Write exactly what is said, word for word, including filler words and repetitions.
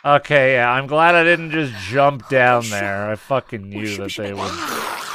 Okay, yeah, I'm glad I didn't just jump down there. I fucking knew that they would.